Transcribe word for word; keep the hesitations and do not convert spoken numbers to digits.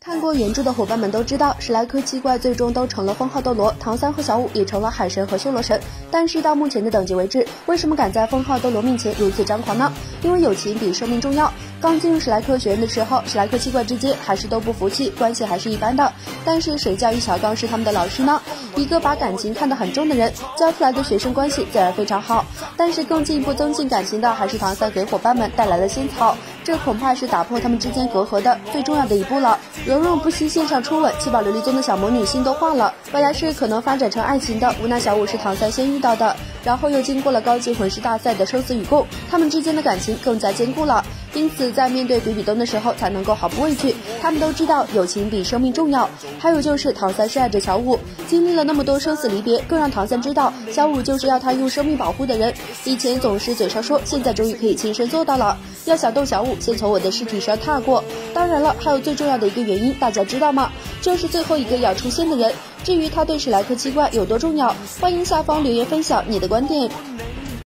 看过原著的伙伴们都知道，史莱克七怪最终都成了封号斗罗，唐三和小舞也成了海神和修罗神。但是到目前的等级为止，为什么敢在封号斗罗面前如此张狂呢？因为友情比生命重要。刚进入史莱克学院的时候，史莱克七怪之间还是都不服气，关系还是一般的。但是谁叫于小刚是他们的老师呢？一个把感情看得很重的人，教出来的学生关系自然非常好。但是更进一步增进感情的，还是唐三给伙伴们带来了仙草，这恐怕是打破他们之间隔阂的最重要的一步了。蓉蓉不惜线上初吻，七宝琉璃宗的小魔女心都化了。本来是可能发展成爱情的，无奈小舞是唐三先遇到的，然后又经过了高级魂师大赛的生死与共，他们之间的感情更加坚固了。因此在面对比比东的时候才能够毫不畏惧，他们都知道友情比生命重要。还有就是唐三是爱着小舞，经历了那么多生死离别，更让唐三知道小舞就是要他用生命保护的人。以前总是嘴上说，现在终于可以亲身做到了。要想动小舞，先从我的尸体上踏过。当然了，还有最重要的一个原因，大家知道吗？就是最后一个要出现的人。至于他对史莱克七怪有多重要，欢迎下方留言分享你的观点。